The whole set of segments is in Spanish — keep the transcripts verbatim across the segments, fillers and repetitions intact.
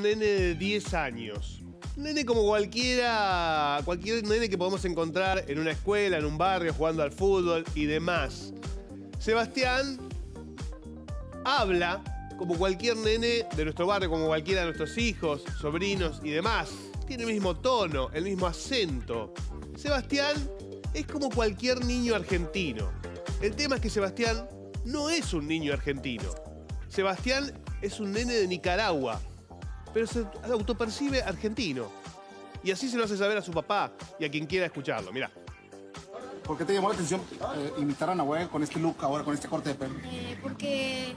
nene de diez años. Un nene como cualquiera, cualquier nene que podemos encontrar en una escuela, en un barrio, jugando al fútbol y demás. Sebastián habla como cualquier nene de nuestro barrio, como cualquiera de nuestros hijos, sobrinos y demás. Tiene el mismo tono, el mismo acento. Sebastián es como cualquier niño argentino. El tema es que Sebastián no es un niño argentino. Sebastián es un nene de Nicaragua, pero se autopercibe argentino. Y así se lo hace saber a su papá y a quien quiera escucharlo. Mirá. ¿Por qué te llamó la atención eh, imitar a Nahuel con este look ahora, con este corte de pelo? Eh, porque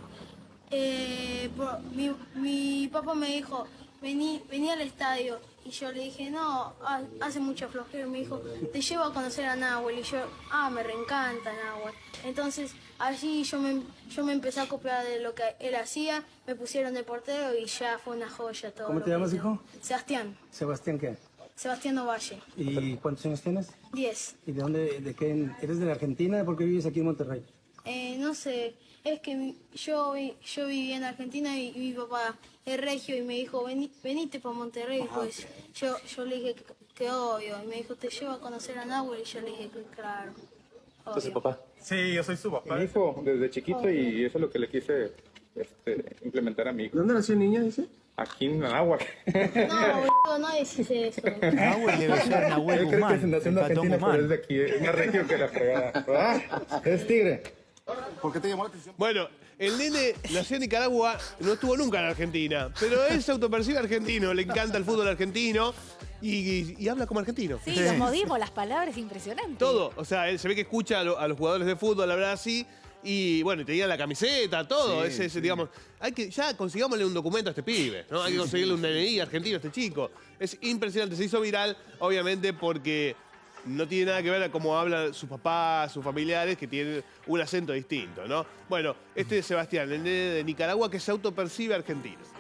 eh, por- mi, mi papá me dijo, vení, vení al estadio. Y yo le dije, no, ha- hace mucho flojero. Y me dijo, te llevo a conocer a Nahuel. Y yo, ah, me reencanta Nahuel. Entonces, allí yo me, yo me empecé a copiar de lo que él hacía. Me pusieron de portero y ya fue una joya todo. ¿Cómo lo te que llamas, hice. hijo? Sebastián. ¿Sebastián qué? Sebastián Ovalle. ¿Y cuántos años tienes? diez. ¿Y de dónde, de qué? ¿Eres de la Argentina? ¿Por qué vives aquí en Monterrey? Eh, no sé, es que mi- yo, vi- yo viví en Argentina y, y mi papá es regio y me dijo, "Vení- venite para Monterrey". Pues yo, yo le dije que, que obvio. Y me dijo, te llevo a conocer a Nahuel. Y yo le dije que claro. ¿Sos su obvio. papá? Sí, yo soy su papá. Mi hijo, desde chiquito, y eso es lo que le quise este, implementar a mi hijo. ¿Dónde nació el niño, dice? Aquí en Anáhuac. No, boludo, no decís eso. Nahuel debe ser Nahuel Él cree que Guzmán, se nació el en patón Argentina, pero es Guzmán. de aquí, es más regio que la fregada. ¿Verdad? Es tigre. ¿Por qué te llamó la atención? Bueno, el nene nació en Nicaragua, no estuvo nunca en Argentina, pero él se autopercibe argentino, le encanta el fútbol argentino y, y- y habla como argentino. Sí, los modismos, las palabras, impresionante. Todo, o sea, él se ve que escucha a, lo- a los jugadores de fútbol hablar así y bueno, te digan la camiseta, todo, ese, ese, digamos, hay que, ya consigámosle un documento a este pibe, ¿no? Hay que conseguirle un D N I argentino a este chico. Es impresionante, se hizo viral, obviamente, porque no tiene nada que ver a cómo hablan sus papás, sus familiares, que tienen un acento distinto, ¿no? Bueno, este es Sebastián, el nene de Nicaragua que se autopercibe argentino.